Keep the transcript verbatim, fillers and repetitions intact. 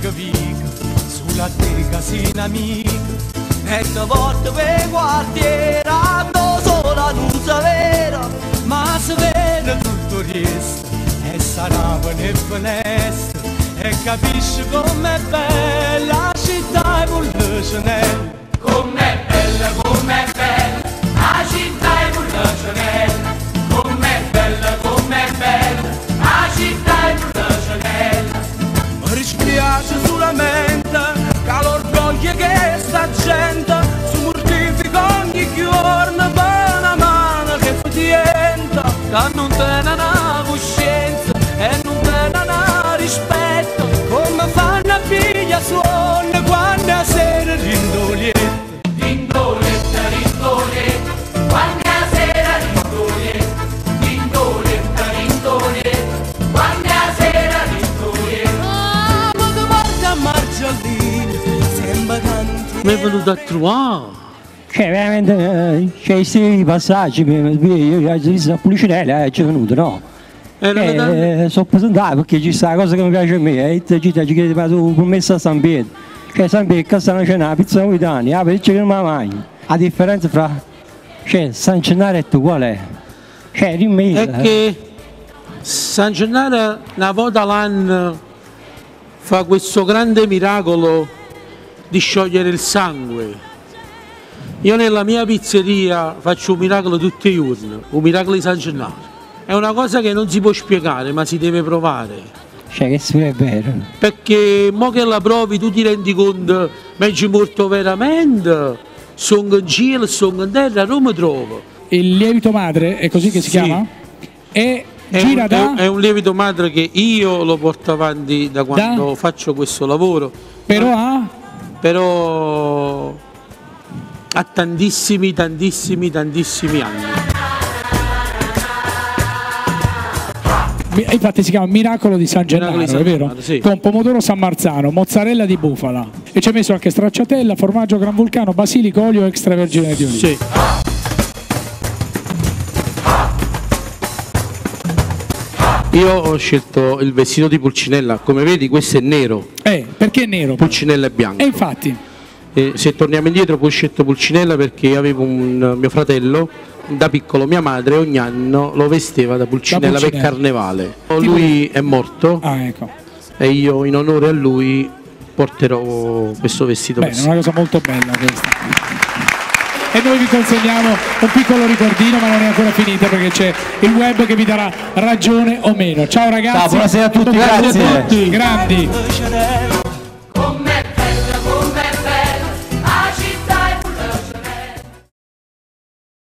che vico sulla te casina amica e te volte per quartiere ando sola non si vera ma si vede tutto il resto e sarà nel finestra e capisci com'è bella la città e vuole Chanel. Com'è bella, com'è bella la città e vuole Chanel. Com'è bella, com'è bella la città e vuole Chanel. Mi dispiace solamente che l'orgoglio che sta gente si mortifica ogni giorno per una mano che diventa che non tiene una coscienza e non tiene una rispetto come fanno a figlia suona quando a sera rindolietta rindoletta, rindoletta quando a sera rindolietta rindoletta, rindoletta quando a sera rindolietta ah, ma che guarda Margiolina sembra tanti mi è venuto a trovare. Cioè, veramente, c'è questi passaggi, io ho visto la Pulcinella e ci è venuto, no? Eh, eh, eh, sono presentato perché ci sta la cosa che mi piace a me, e ti ci chiede ma tu commesso a San Pietro. Cioè, San Pietro, questa non c'è una pizza napolitana, ah, perché che non mi mangi. La differenza fra, cioè, San Gennaro e tu qual è? Cioè, dimmi. È che San Gennaro una volta l'anno fa questo grande miracolo di sciogliere il sangue. Io nella mia pizzeria faccio un miracolo tutti i giorni, un miracolo di San Gennaro. È una cosa che non si può spiegare, ma si deve provare. Cioè, che sì, è vero. Perché mo che la provi tu ti rendi conto, ma ci morto veramente, sono in cielo, sono in terra, non mi trovo. Il lievito madre, è così che si sì. chiama? E è gira un, da... È un lievito madre che io lo porto avanti da quando da? faccio questo lavoro. Però ha? Però ha tantissimi, tantissimi, tantissimi anni. Infatti si chiama Miracolo di San Gennaro, di San è vero? Gennaro, sì. Con pomodoro San Marzano, mozzarella di bufala e ci ha messo anche stracciatella, formaggio Gran Vulcano, basilico, olio extravergine di oliva. Sì. Io ho scelto il vestito di Pulcinella, come vedi questo è nero. Eh, perché è nero? Pulcinella è bianco. E infatti? E se torniamo indietro poi ho scelto Pulcinella perché avevo un mio fratello, da piccolo mia madre ogni anno lo vestiva da Pulcinella, da Pulcinella. per carnevale. Lui è morto ah, ecco. e io in onore a lui porterò questo vestito. Bene, è una cosa molto bella questa. E noi vi consegniamo un piccolo ricordino, ma non è ancora finita perché c'è il web che vi darà ragione o meno. Ciao ragazzi. Ciao, buonasera a tutti, grazie. A tutti. Grandi.